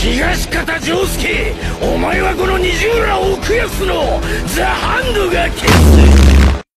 東方丈介、お前はこの20浦奥安のザ・ハンドがけ。